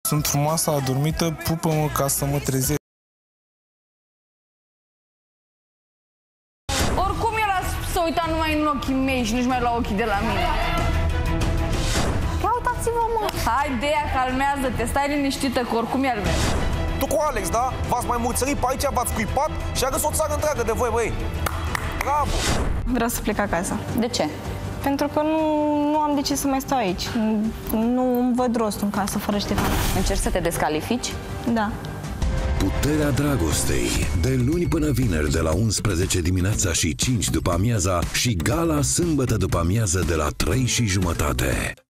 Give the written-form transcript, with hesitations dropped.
Sunt frumoasă, adormită, pupă-mă ca să mă trezesc. Oricum el s-a uitat numai în ochii mei și nu-și mai lua ochii de la mine. Ia uitați-vă, mă! Hai, Dea, calmează-te, stai liniștită, că oricum e al meu. Tu cu Alex, da? V-ați mai mulțărit pe aici, v-ați scuipat și a găsit o țară întreagă de voi, băi. Bravo! Vreau să plec acasă. De ce? Pentru că nu am de ce să mai stau aici. Nu îmi văd rostul în casă fără Ștefan. Încerci să te descalifici? Da. Puterea dragostei. De luni până vineri de la 11 dimineața și 5 după amiaza și gala sâmbătă după amiază de la 3:30.